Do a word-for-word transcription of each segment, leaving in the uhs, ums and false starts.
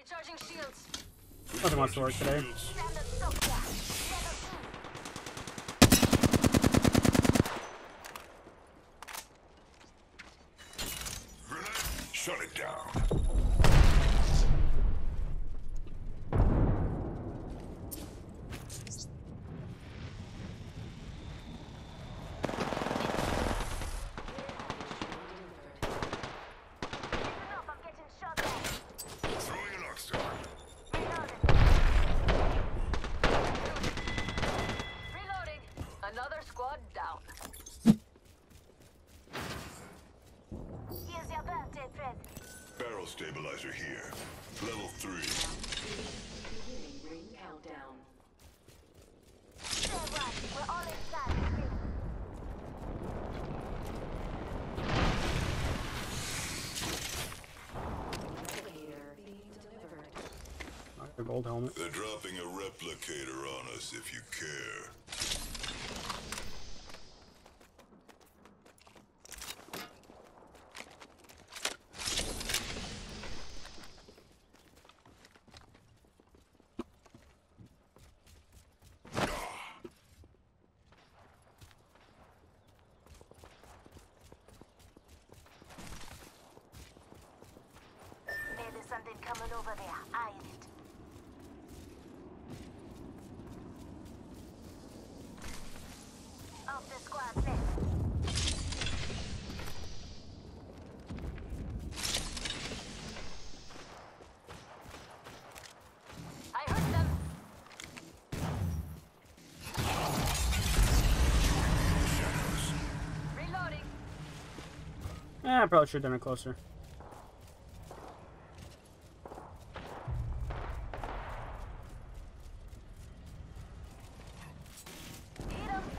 Recharging shields. Nothing wants to work today. Shut it down. Another squad down. Here's your birthday present. Barrel stabilizer here. Level three. Ring countdown. Say what? We're all inside. Replicator being delivered. A gold helmet. They're dropping a replicator on us if you care. Maybe something coming over there. Eyeing it. Of the squad left. I heard them. Reloading. Eh, I probably should have done it closer. Eat 'em.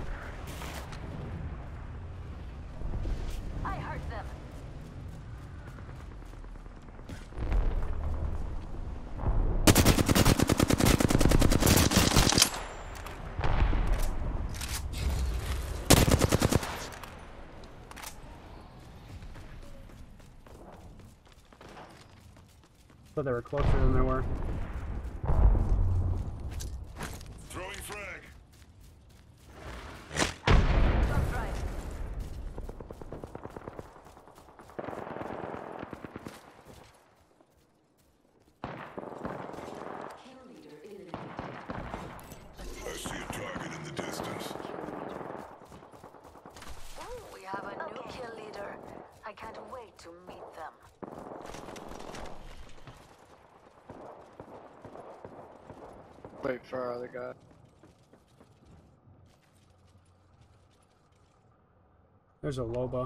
I heard them. Thought they were closer than they were. Throwing frag. Jump drive. Kill leader eliminated. I see a target in the distance. Oh, we have a new kill leader. I can't wait to meet them. Wait for our other guy. There's a Loba.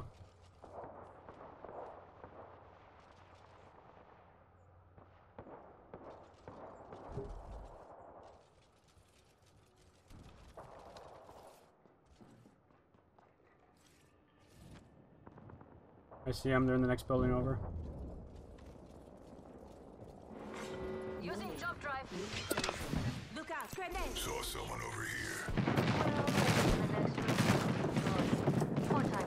I see them. They're in the next building over. Using jump drive. Look out, grenade! Saw someone over here. The next room. More time.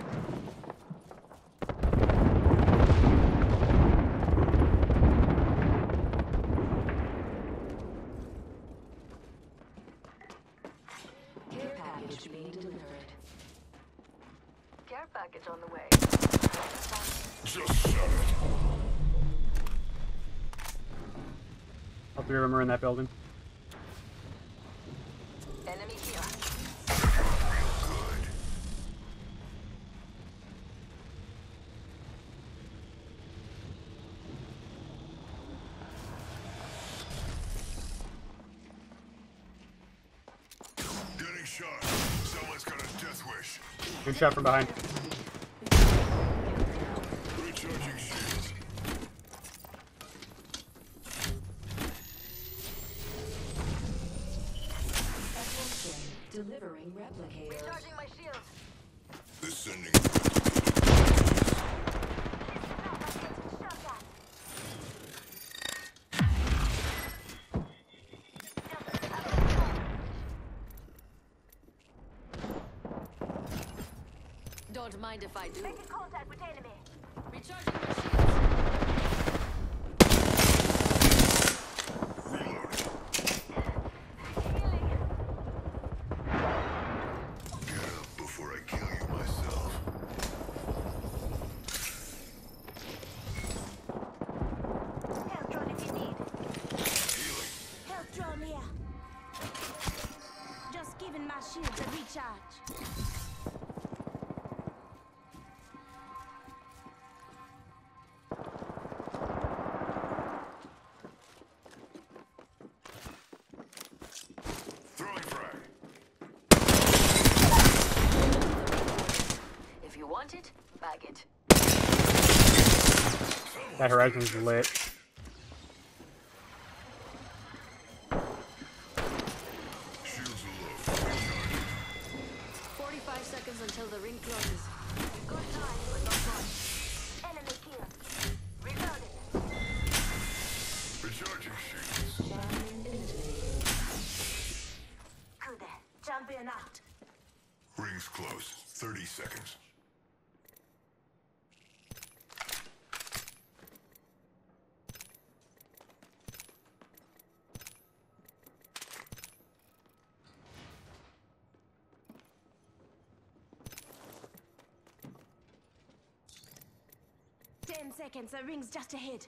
Care package being delivered. Care package on the way. Just shut it. All three of them are in that building. Enemy here. Good. Getting shot. Someone's got a death wish. Good shot from behind. Recharging shields. Delivering replicators. Recharging my shield. They're sending. Shot at. Don't mind if I do. Making contact with enemy. Recharging my shields. Giving my shields a recharge. Throwing frag. If you want it, bag it. That horizon's lit. Shields are low. Recharging. forty-five seconds until the ring closes. Good time, but not much. Enemy killed. Reloading. Recharging shields. Champion eliminated. Good there. Champion out. Rings close. thirty seconds. Ten seconds. The ring's just ahead.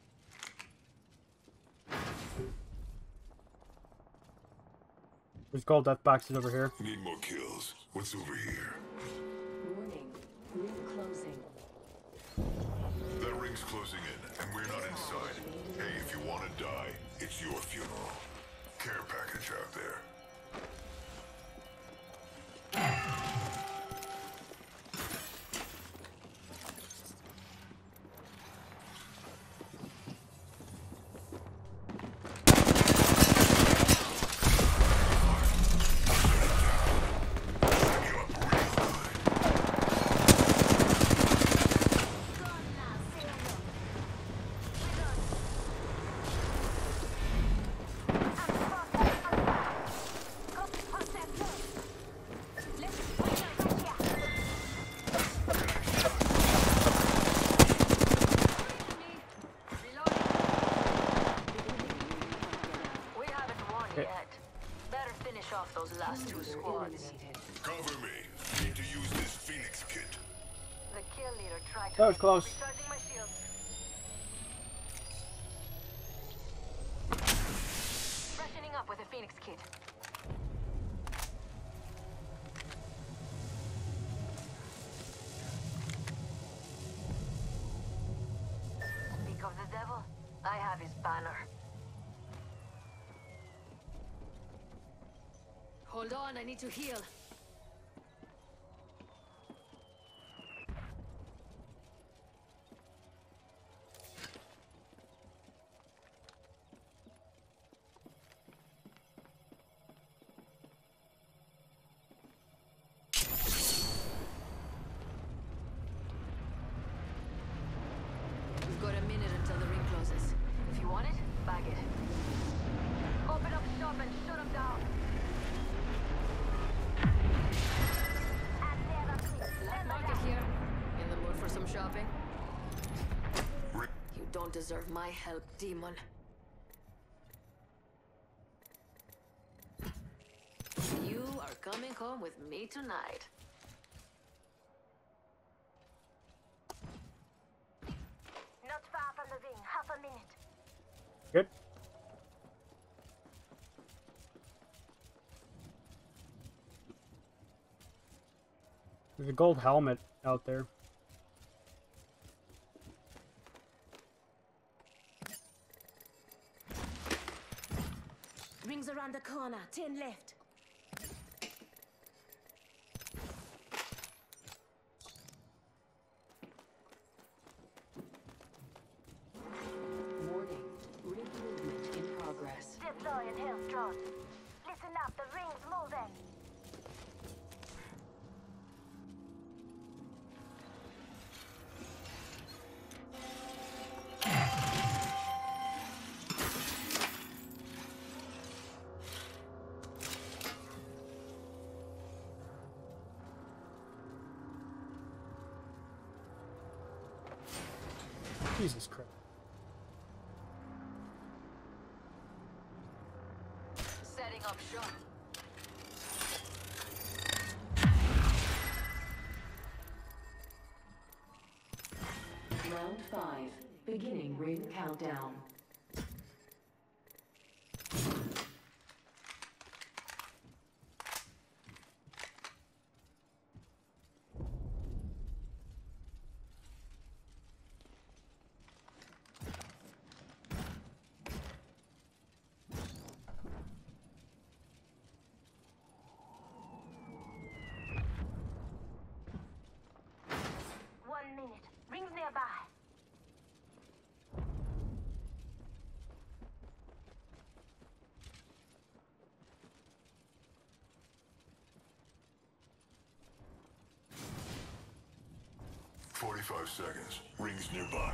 There's gold death boxes over here. Need more kills. What's over here? Warning. Ring closing. That ring's closing in, and we're not inside. Hey, if you want to die, it's your funeral. Care package out there. We haven't won yet. Better finish off those last two squads. Eliminated. Cover me. Need to use this Phoenix kit. The kill leader tried to. That was close. Recharging my shields. Freshening up with a Phoenix kit. Speak of the devil, I have his banner. Hold on, I need to heal. We've got a minute until the ring closes. If you want it, bag it. Open up shop and shut them down. Black market here. In the mood for some shopping? Ri- You don't deserve my help, demon. You are coming home with me tonight. Not far from the ring. Half a minute. Good. There's a gold helmet out there. Rings around the corner. Ten left. Warning. Ring movement in progress. Deploying health drone. Listen up. The ring's moving. Jesus Christ. Setting up shop. Round five. Beginning ring countdown. forty-five seconds. Rings nearby.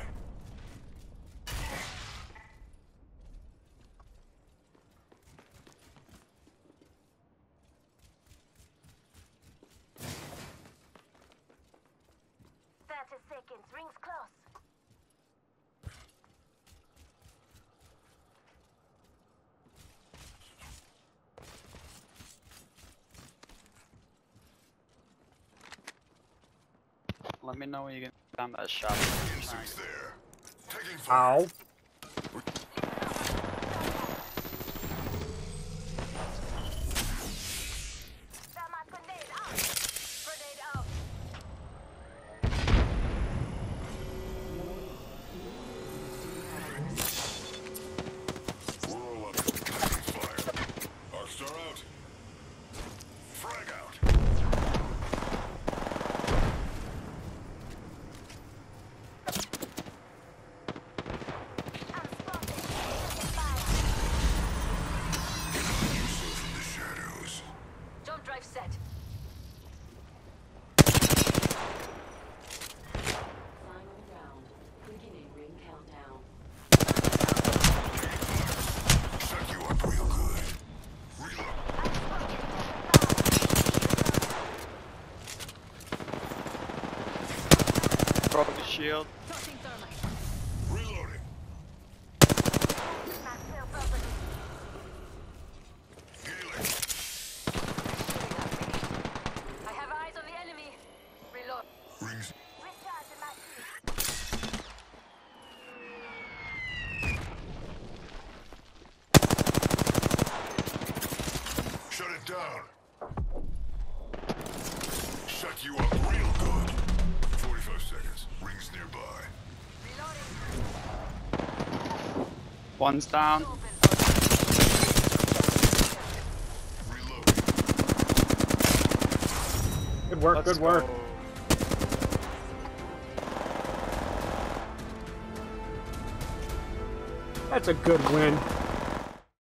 thirty seconds. Rings close. Let me know when you get down that shop. Instincts there. Taking fire. Ow. Thermite grenade out. Grenade out. We're all up. Taking fire. Arcstar out. Frag out. I'm spotted. Fire. Yourself in the shadows. Jump drive set. Final round. Beginning ring countdown. Shut you up real good. Reload. Broke the shield. Tossing thermite. Reloading. Maxwell property. Healing. I have eyes on the enemy. Reload. Rings. Recharging my shield. Shut it down. Shut you up real good. forty-five seconds. Rings nearby. Reloading. One's down. Open. Reloading. Good work, Let's good work. go. That's a good win.